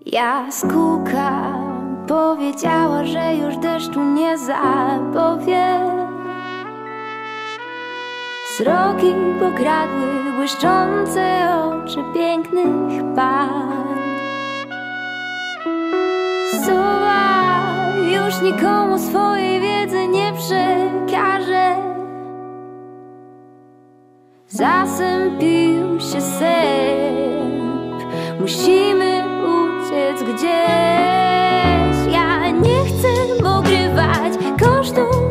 Jaskółka powiedziała, że już deszczu nie zapowie. Sroki pokradły błyszczące oczy pięknych pań. Sowa już nikomu swojej wiedzy nie przekaże. Zasępił się sęp, musimy uciec gdzieś. Ja nie chcę ogrywać kosztów